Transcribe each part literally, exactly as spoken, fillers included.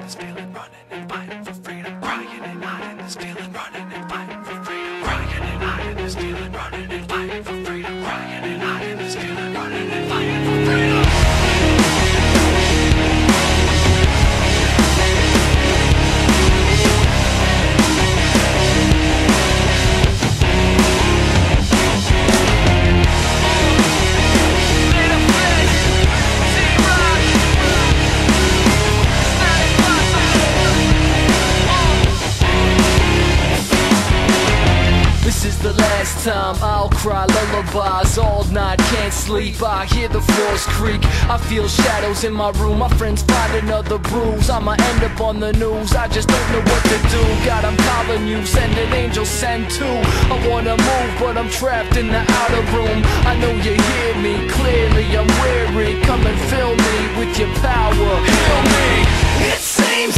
this feeling, running and fighting for freedom. Crying and hiding this feeling, running and fighting for freedom. Crying and hiding this feeling, running and fighting for freedom. Crying and hiding this feeling, running and fighting for freedom. This is the last time I'll cry lullabies all night, can't sleep. I hear the floors creak, I feel shadows in my room. My friends find another bruise, I'ma end up on the news. I just don't know what to do. God, I'm calling you, send an angel, send two. I wanna move, but I'm trapped in the outer room. I know you hear me clearly, I'm weary. Come and fill me with your power, heal me. It seems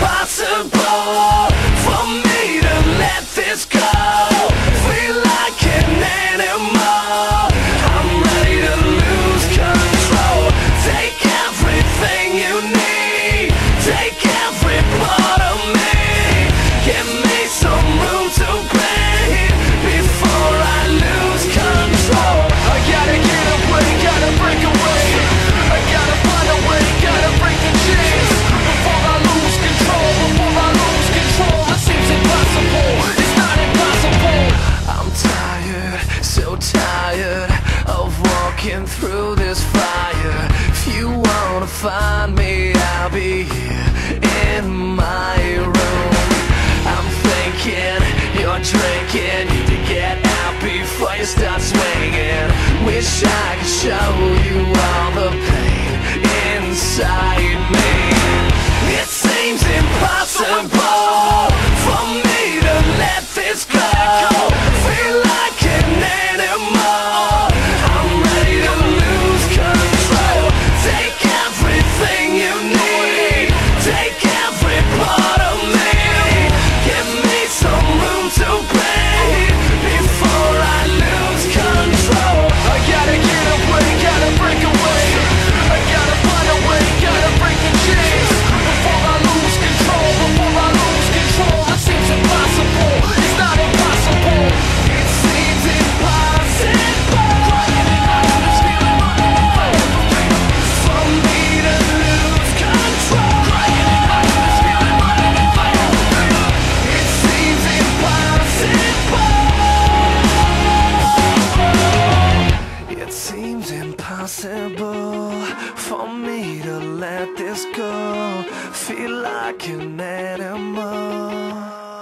impossible for me to let this go. Feel like an animal, I'm ready to lose control. Take everything you need, take every part of me. Give me some room to breathe before I lose control. I gotta get away, gotta break away. I gotta find a way, gotta break the chains before I lose control, before I lose control. It seems impossible, it's not impossible. I'm tired, so tired of walking through this fire. If you wanna find me, I'll be here in my room. I'm thinking you're drinking, need to get out before you start swinging. Wish I could show you all the pain inside me. It seems impossible for me to let this go. Feel like an animal, I'm ready to lose control. Take everything you need, take every part of me. Give me some room to breathe before I lose control. I gotta get away, gotta break away. I gotta find a way, gotta break the chains before I lose control, before I lose control. It seems impossible, it's not impossible. It seems impossible for me to lose control. It seems impossible. It seems impossible for me to let this go. Feel like an animal.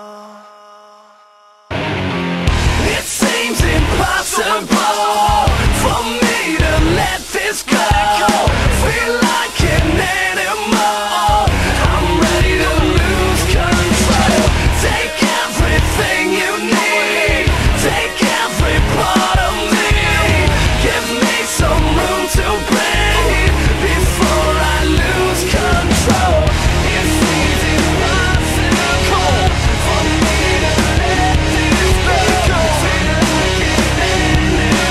It seems impossible for me to let this go. Feel like an animal, I'm ready to lose control. Take everything you need, take every part of me. Give me some room to breathe before I lose control. It seems impossible for me to let this go. Feel like an animal.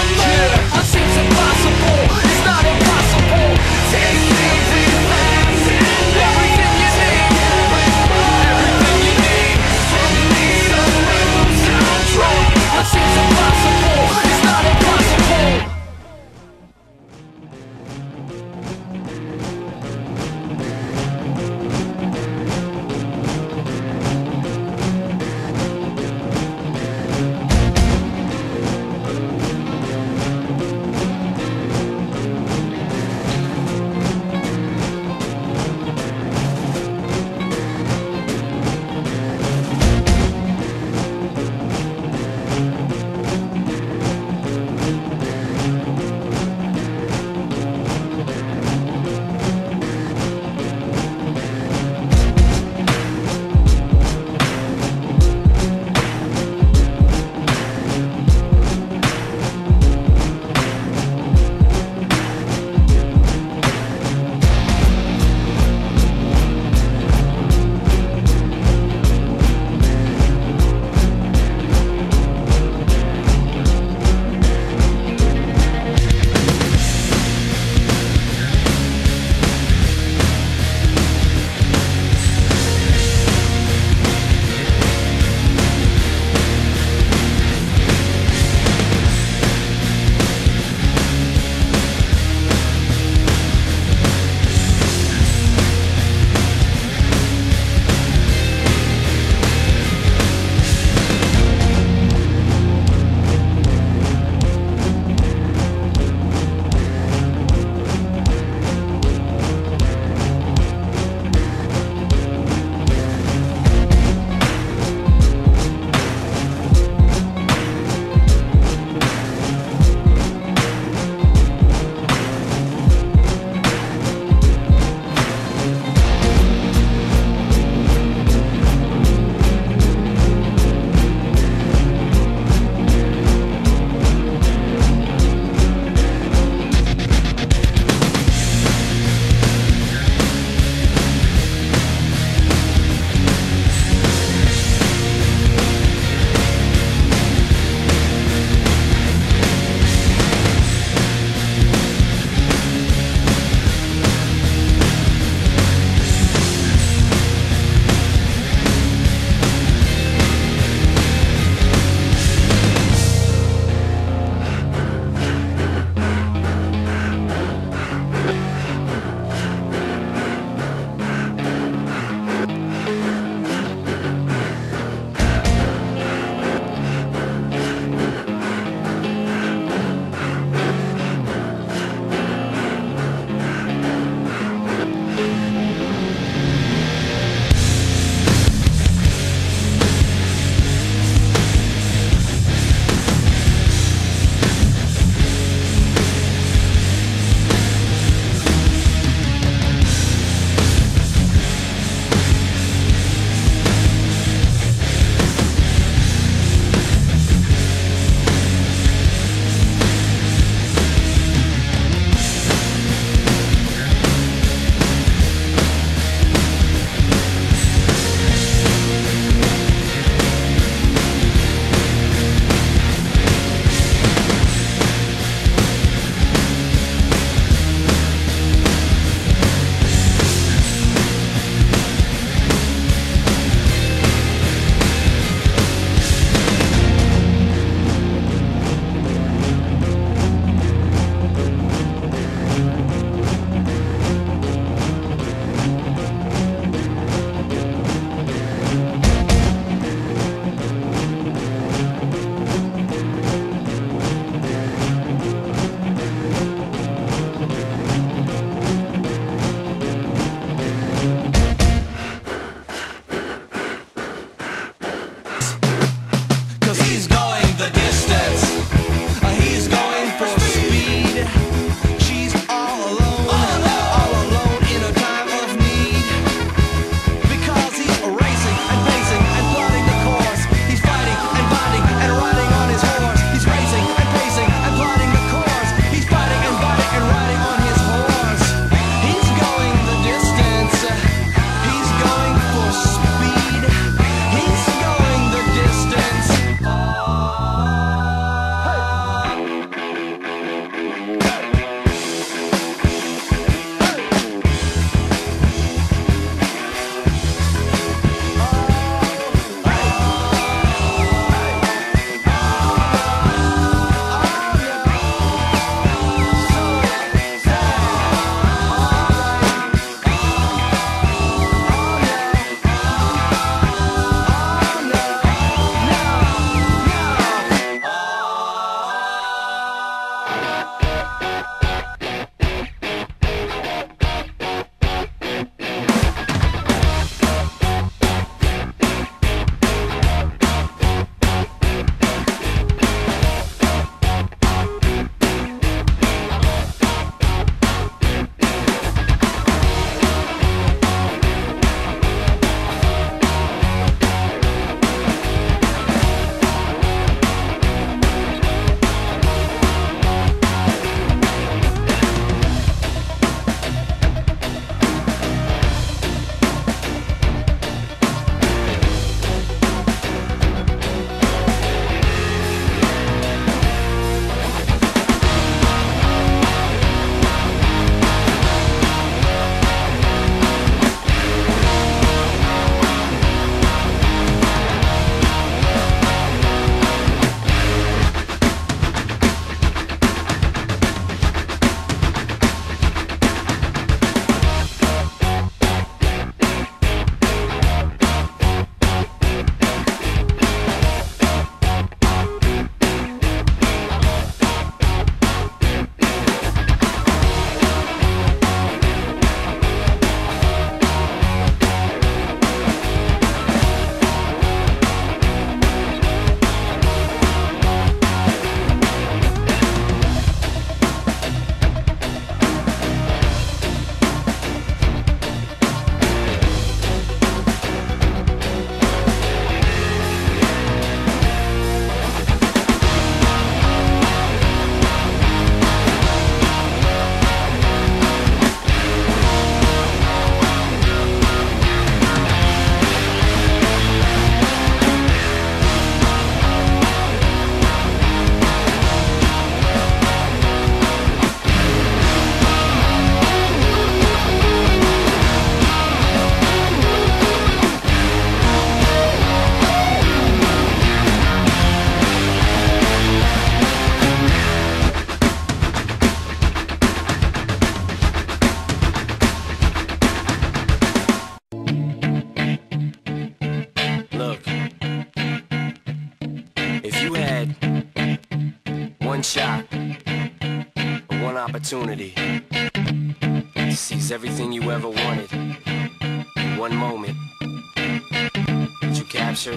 one shot, one opportunity to seize everything you ever wanted in one moment. Did you capture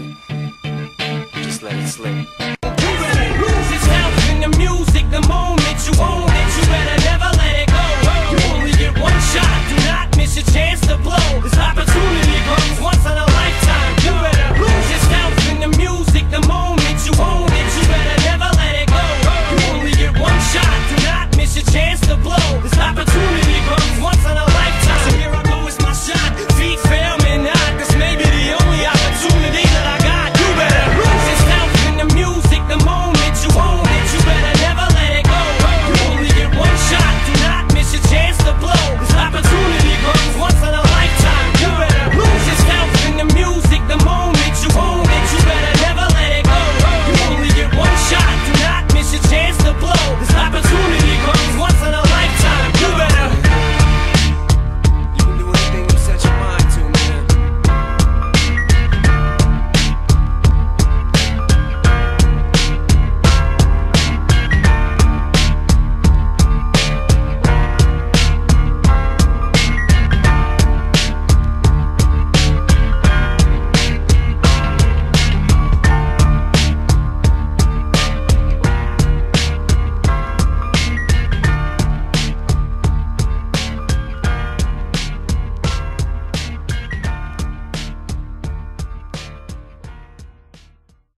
it? Just let it slip. You better lose yourself in the music the moment you own it.